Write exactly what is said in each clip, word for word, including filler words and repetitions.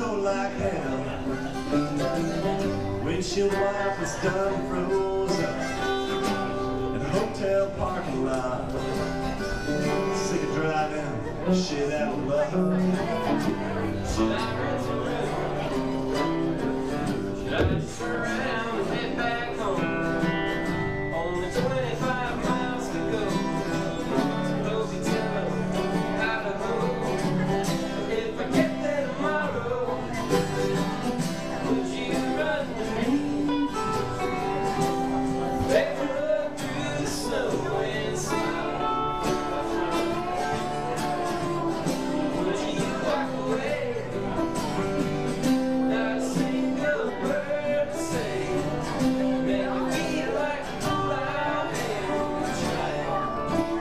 snow like hell. Windshield wipers done froze up in a hotel parking lot. Sick of driving shit out of luck. Should I rent a room? Should I just turn around and head back home? Only twenty-five miles to go. Suppose you tell them how to go. If I get there tomorrow, would you run with me? Barefoot through the snow and slide. Would you walk away? Not a single word to say. Make me feel like a fool I am trying.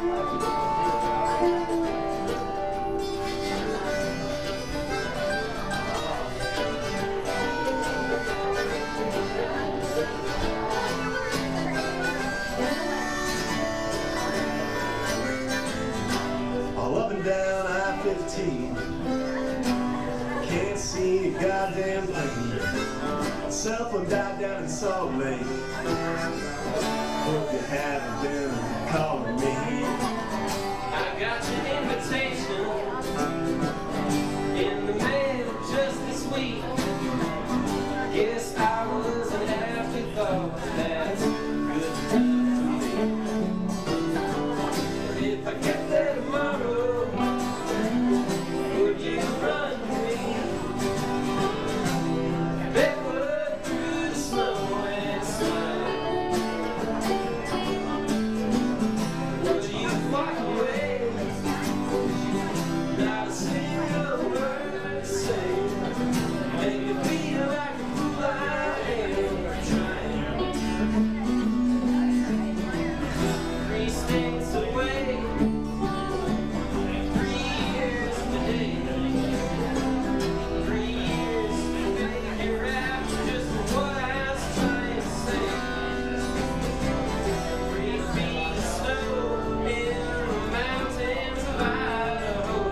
All up and down I fifteen, can't see a goddamn thing. Cell phone died down in Salt Lake. Hope you haven't been calling me. I got your invitation in the mail just this week. Guess I was an afterthought. That's good enough for me. If I get there tomorrow, would you run with me? Barefoot through the snow and slide. Would you walk away? Not a single word to say. Make me feel like a fool I am trying. Three states away, three years today. Three years today, you're after just what I was trying to say. Three feet of snow in the mountains of Idaho.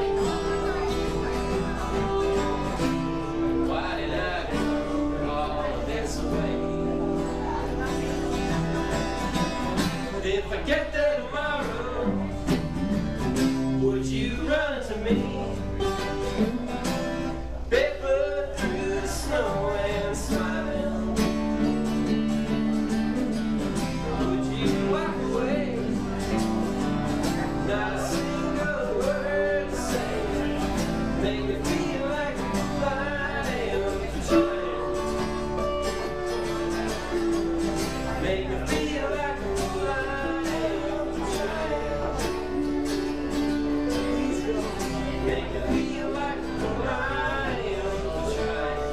Why did I go all this way? If I get there tomorrow, would you run to me? Barefoot through the snow and smile. Would you walk away? Not a single word to say. Make me feel like a fool I am trying. Make me feel like a fool I am trying. Make me feel like a fool I am trying.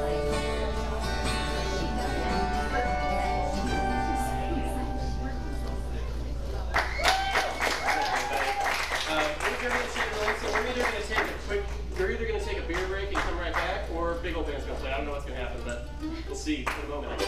Uh, we're gonna take, so we're either gonna take a quick, we're either gonna take a beer break and come right back, or Big Old Band's gonna play. I don't know what's gonna happen, but we'll see in a moment.